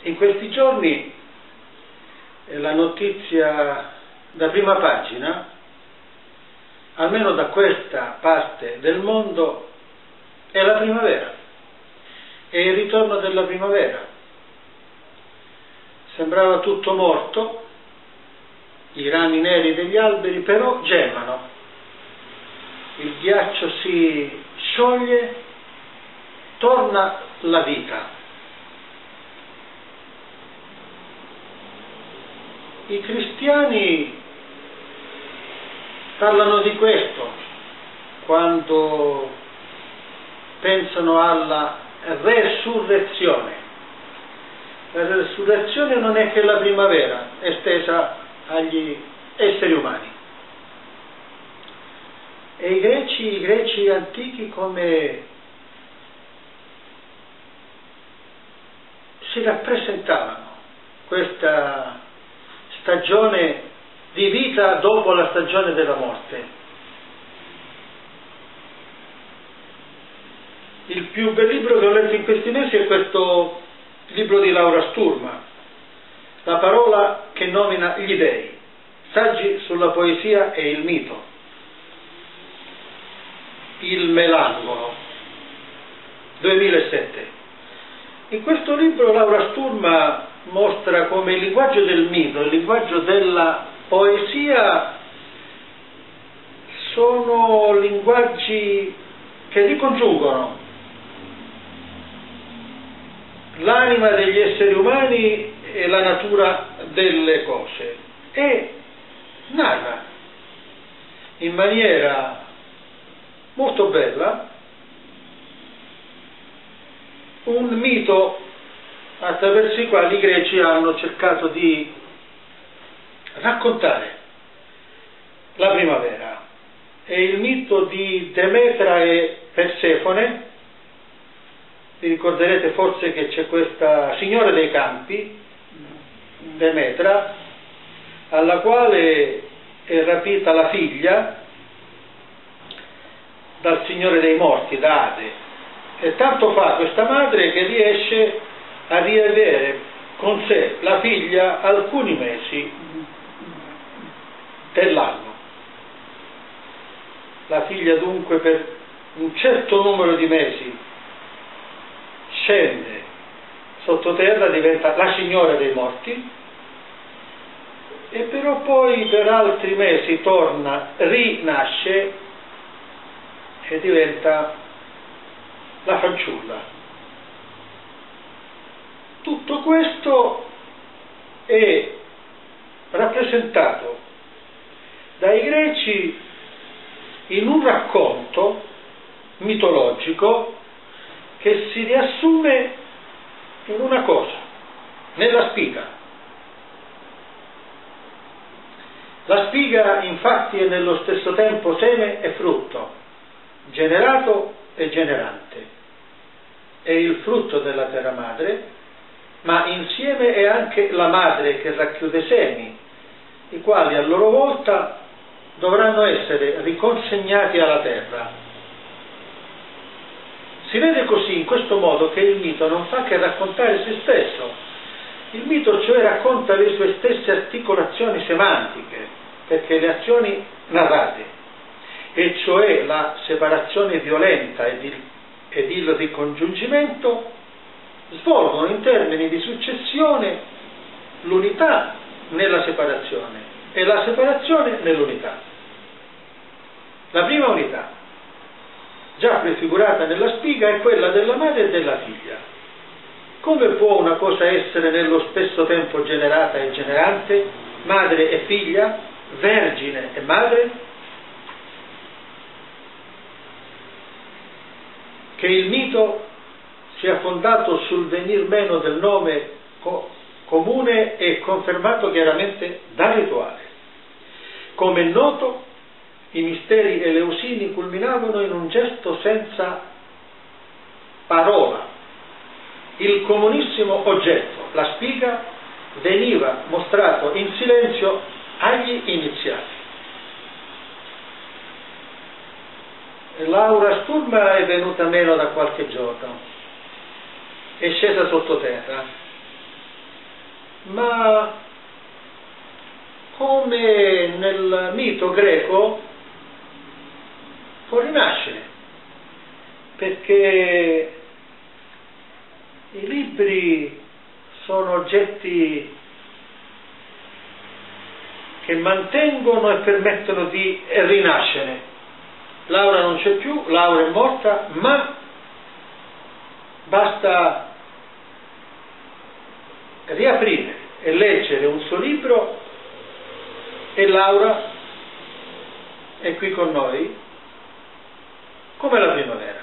In questi giorni la notizia da prima pagina, almeno da questa parte del mondo, è la primavera, è il ritorno della primavera. Sembrava tutto morto, i rami neri degli alberi però gemano, il ghiaccio si scioglie, torna la vita. I cristiani parlano di questo quando pensano alla resurrezione. La resurrezione non è che la primavera estesa agli esseri umani. E i greci antichi come si rappresentavano questa stagione di vita dopo la stagione della morte. Il più bel libro che ho letto in questi mesi è questo libro di Laura Sturm, La parola che nomina gli dei, saggi sulla poesia e il mito. Il Melangolo, 2007. In questo libro Laura Sturm mostra come il linguaggio del mito, il linguaggio della poesia sono linguaggi che ricongiungono l'anima degli esseri umani e la natura delle cose e narra in maniera molto bella un mito attraverso i quali i greci hanno cercato di raccontare la primavera. È il mito di Demetra e Persefone. Vi ricorderete forse che c'è questa signora dei campi, Demetra, alla quale è rapita la figlia dal signore dei morti, da Ade, e tanto fa questa madre che riesce a riavere con sé la figlia alcuni mesi dell'anno. La figlia dunque per un certo numero di mesi scende sottoterra, diventa la signora dei morti, e però poi per altri mesi torna, rinasce e diventa la fanciulla. Tutto questo è rappresentato dai greci in un racconto mitologico che si riassume in una cosa, nella spiga. La spiga infatti è nello stesso tempo seme e frutto, generato e generante. È il frutto della terra madre, ma insieme è anche la madre che racchiude semi, i quali a loro volta dovranno essere riconsegnati alla terra. Si vede così, in questo modo, che il mito non fa che raccontare se stesso. Il mito cioè racconta le sue stesse articolazioni semantiche, perché le azioni narrate, e cioè la separazione violenta ed il ricongiungimento, svolgono in termini di successione l'unità nella separazione e la separazione nell'unità. La prima unità, già prefigurata nella spiga, è quella della madre e della figlia. Come può una cosa essere nello stesso tempo generata e generante, madre e figlia, vergine e madre? Che il mito sia fondato sul venir meno del nome comune è confermato chiaramente dal rituale. Come è noto, i misteri eleusini culminavano in un gesto senza parola. Il comunissimo oggetto, la spiga, veniva mostrato in silenzio agli iniziati. Laura Sturm è venuta meno da qualche giorno, è scesa sottoterra ma come nel mito greco può rinascere, perché i libri sono oggetti che mantengono e permettono di rinascere. Laura non c'è più, Laura è morta, ma basta riaprire e leggere un suo libro e Laura è qui con noi come la primavera.